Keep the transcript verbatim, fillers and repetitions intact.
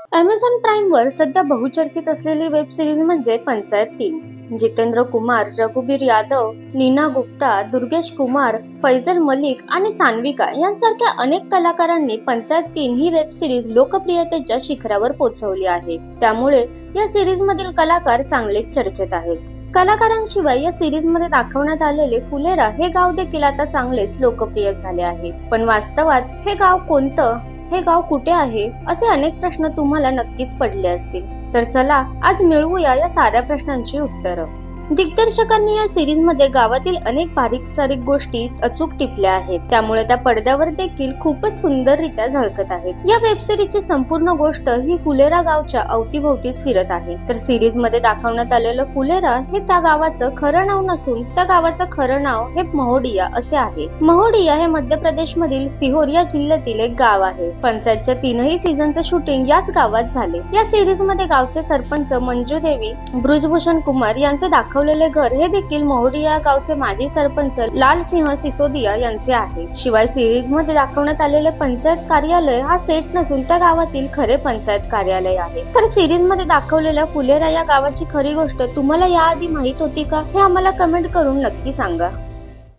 Amazon प्राईमवर सध्या बहुचर्चित असलेली वेब सिरीज म्हणजे पंचायत तीन. जितेंद्र कुमार, रघुबीर यादव, नीना गुप्ता, दुर्गेश कुमार, फैजल मलिक आणि सान्विका यांसारख्या अनेक कलाकारांनी पंचायत तीन ही वेब सिरीज लोकप्रियतेच्या शिखरावर पोहोचवली आहे. त्यामुळे या सिरीज मधील कलाकार चांगलेच चर्चेत आहेत. कलाकारांशिवाय या सिरीज मध्ये दाखवण्यात आलेले फुलेरा हे गाव देखील आता चांगलेच लोकप्रिय झाले आहे. पण वास्तवात हे गाव कोणतं, हे गाव कुठे आहे, असे अनेक प्रश्न तुम्हाला नक्कीच पडले असतील. तर चला आज मिळवूया या साऱ्या प्रश्नांची उत्तरं. दिग्दर्शकांनी या सिरीज मध्ये गावातील अनेक बारीक सारीक गोष्टी अचूक टिपल्या आहेत. त्यामुळे त्या पडद्यावर देखील खूपच सुंदररित्या झळकत आहेत. या वेब सिरीजची संपूर्ण गोष्ट ही फुलेरा गावच्या अवतीभोवतीच फिरत आहे. तर सिरीज मध्ये दाखवण्यात आलेलं फुलेरा हे त्या गावाचं खरं नाव नसून त्या गावाचं खरं नाव हे महोडिया असे आहे. महोडिया हे मध्य प्रदेश मधील सिहोर या जिल्ह्यातील एक गाव आहे. पंचायतच्या तीनही सीझनचं शूटिंग याच गावात झाले. या सिरीज मध्ये गावचे सरपंच मंजू देवी, ब्रुजभूषण कुमार यांचे दाखव घर हे देखील महोडिया गावचे माजी सरपंच लाल सिंह सिसोदिया यांचे आहे. शिवाय सिरीज मध्ये दाखवण्यात आलेले पंचायत कार्यालय हा सेट नसून त्या गावातील खरे पंचायत कार्यालय आहे. तर सिरीज मध्ये दाखवलेल्या फुलेरा या गावाची खरी गोष्ट तुम्हाला याआधी माहित होती का, हे आम्हाला कमेंट करून नक्की सांगा.